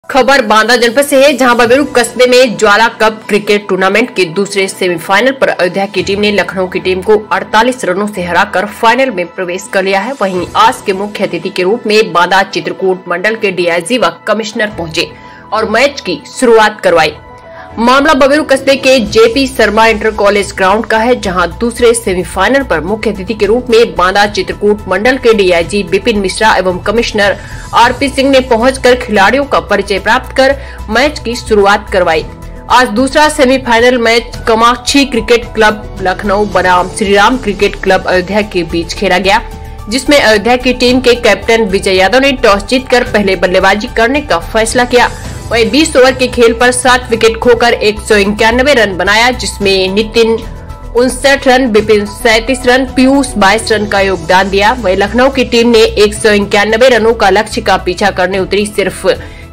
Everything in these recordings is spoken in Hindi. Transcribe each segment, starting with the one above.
खबर बांदा जनपद से है, जहां बबेरू कस्बे में ज्वाला कप क्रिकेट टूर्नामेंट के दूसरे सेमीफाइनल पर अयोध्या की टीम ने लखनऊ की टीम को 48 रनों से हराकर फाइनल में प्रवेश कर लिया है। वहीं आज के मुख्य अतिथि के रूप में बांदा चित्रकूट मंडल के डीआईजी व कमिश्नर पहुंचे और मैच की शुरुआत करवाई। मामला बबेरू कस्बे के JP Sharma inter college ground का है, जहां दूसरे सेमीफाइनल पर मुख्य अतिथि के रूप में बांदा चित्रकूट मंडल के डीआईजी विपिन मिश्रा एवं कमिश्नर आरपी सिंह ने पहुंचकर खिलाड़ियों का परिचय प्राप्त कर मैच की शुरुआत करवाई। आज दूसरा semifinal match Kamakshi cricket club Lucknow बनाम श्रीराम क्रिकेट क्लब अयोध्या के बीच खेला गया, जिसमें अयोध्या की टीम के कैप्टन विजय यादव ने टॉस जीतकर पहले बल्लेबाजी करने का फैसला किया। वहीं 20 ओवर के खेल पर 7 विकेट खोकर 191 रन बनाया, जिसमें Nitin 59 run, Vipin 37 run, Piyush 22 run का योगदान दिया। वहीं लखनऊ की टीम ने 191 रनों का लक्ष्य का पीछा करने उतरी। सिर्फ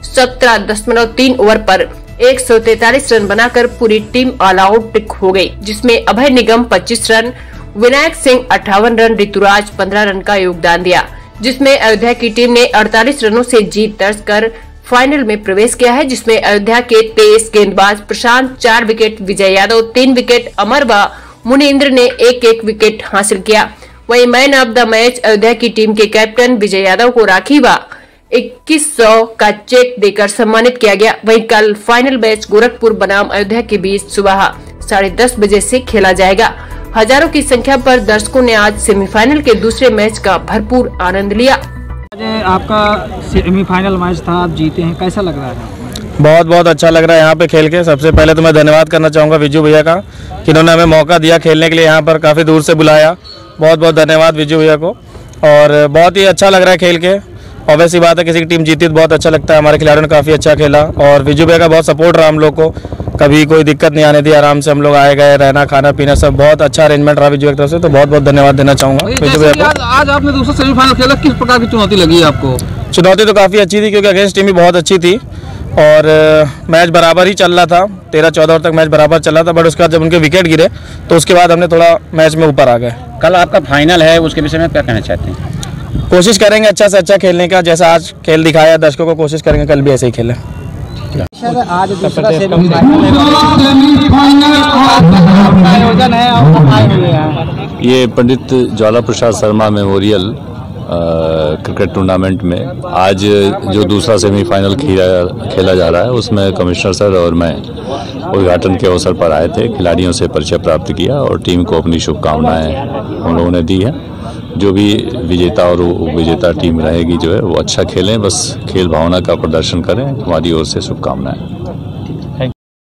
17.3 ओवर पर 143 रन बनाकर पूरी टीम ऑल आउट हो गई, जिसमें Abhay Nigam 25 run, Vinayak Singh 58 run, Rituraj 15 run का योगदान दिया, जिसमें अयोध्या की टीम ने 48 रनों से जीत दर्ज कर फाइनल में प्रवेश किया है, जिसमें अयोध्या के 23 गेंदबाज प्रशांत 4 विकेट, विजय यादव 3 विकेट, अमर व मुनिंद्र ने 1-1 विकेट हासिल किया। वहीं man of the match Ayodhya की टीम के कैप्टन विजय यादव को राखी व 2100 का चेक देकर सम्मानित किया गया। वहीं कल फाइनल मैच गोरखपुर बनाम अयोध्या के बीच सुबह 10:30 बजे से खेला जाएगा। हजारों की संख्या पर दर्शकों ने आज सेमीफाइनल के दूसरे मैच का भरपूर आनंद लिया। आपका सेमीफाइनल मैच था, आप जीते हैं, कैसा लग रहा है? बहुत बहुत अच्छा लग रहा है यहाँ पे खेल के। सबसे पहले तो मैं धन्यवाद करना चाहूँगा विजू भैया का, कि इन्होंने हमें मौका दिया खेलने के लिए, यहाँ पर काफ़ी दूर से बुलाया। बहुत बहुत धन्यवाद विजू भैया को। और बहुत ही अच्छा लग रहा है खेल के। ऑब्वियस सी बात है, किसी की टीम जीती तो बहुत अच्छा लगता है। हमारे खिलाड़ियों ने काफ़ी अच्छा खेला और विजू भैया का बहुत सपोर्ट रहा हम लोग को। कभी कोई दिक्कत नहीं आने दी, आराम से हम लोग आए गए, रहना खाना पीना सब बहुत अच्छा अरेंजमेंट रहा विजू की तरफ से। तो बहुत बहुत धन्यवाद देना चाहूँगा विजू भैया को। आज आपने दूसरा सेमीफाइनल खेला, किस प्रकार की चुनौती लगी आपको? चुनौती तो काफ़ी अच्छी थी, क्योंकि अगेंस्ट टीम भी बहुत अच्छी थी और मैच बराबर ही चल रहा था। 13-14 ओवर तक मैच बराबर चल रहा था, बट उसके बाद जब उनके विकेट गिरे तो उसके बाद हमने थोड़ा मैच में ऊपर आ गए। कल आपका फाइनल है, उसके विषय में क्या कहना चाहते हैं? कोशिश करेंगे अच्छा से अच्छा खेलने का, जैसा आज खेल दिखाया दर्शकों को, कोशिश करेंगे कल भी ऐसे ही खेलें। आज दूसरा सेमीफाइनल आयोजन है, आपको आए हुए हैं। ये Pandit Jwala Prasad Sharma memorial cricket tournament में आज जो दूसरा सेमीफाइनल खेला जा रहा है, उसमें कमिश्नर सर और मैं उद्घाटन के अवसर पर आए थे। खिलाड़ियों से परिचय प्राप्त किया और टीम को अपनी शुभकामनाएं हम लोगों ने दी है। जो भी विजेता और विजेता टीम रहेगी जो है वो अच्छा खेलें, बस खेल भावना का प्रदर्शन करें। हमारी ओर से शुभकामनाएं।